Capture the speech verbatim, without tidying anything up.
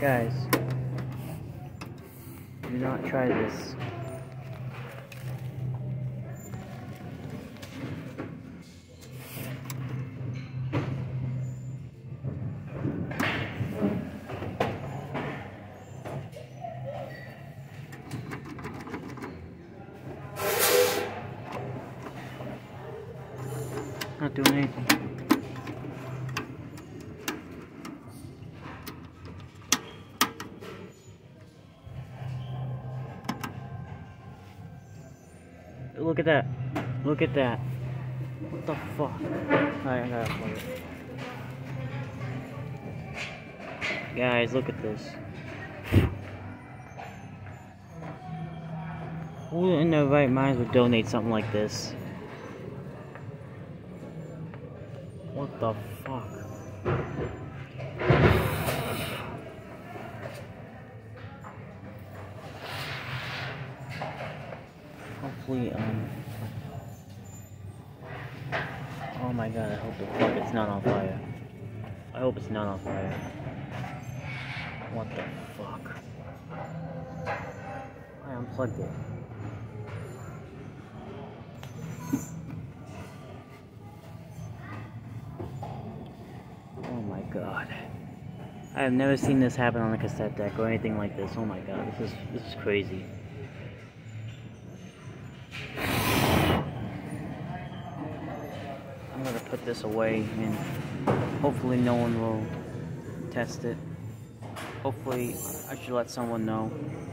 Guys, do not try this. Not doing anything. Look at that. Look at that. What the fuck? Alright, I gotta play it. Guys, look at this. Who in their right minds would donate something like this? What the fuck? Hopefully, um... oh my god, I hope the fuck it's not on fire. I hope it's not on fire. What the fuck? I unplugged it. Oh my god. I have never seen this happen on a cassette deck or anything like this. Oh my god, this is this is crazy. I'm gonna put this away and hopefully no one will test it. Hopefully I should let someone know.